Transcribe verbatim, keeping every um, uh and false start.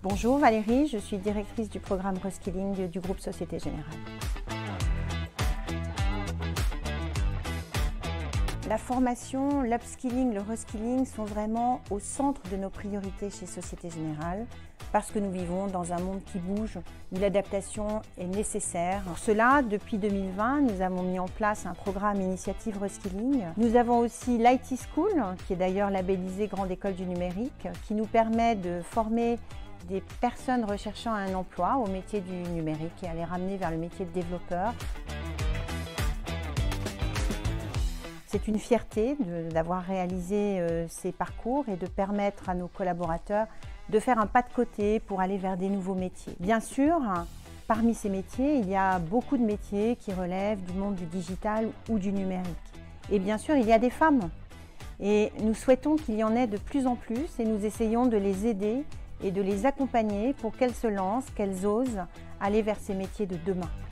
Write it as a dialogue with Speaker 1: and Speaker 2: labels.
Speaker 1: Bonjour Valérie, je suis directrice du programme Reskilling du groupe Société Générale. La formation, l'upskilling, le reskilling sont vraiment au centre de nos priorités chez Société Générale parce que nous vivons dans un monde qui bouge, où l'adaptation est nécessaire. Pour cela, depuis deux mille vingt, nous avons mis en place un programme Initiative Reskilling. Nous avons aussi l'I T School, qui est d'ailleurs labellisée Grande École du Numérique, qui nous permet de former des personnes recherchant un emploi au métier du numérique et à les ramener vers le métier de développeur. C'est une fierté d'avoir réalisé euh, ces parcours et de permettre à nos collaborateurs de faire un pas de côté pour aller vers des nouveaux métiers. Bien sûr, parmi ces métiers, il y a beaucoup de métiers qui relèvent du monde du digital ou du numérique. Et bien sûr, il y a des femmes. Et nous souhaitons qu'il y en ait de plus en plus et nous essayons de les aider et de les accompagner pour qu'elles se lancent, qu'elles osent aller vers ces métiers de demain.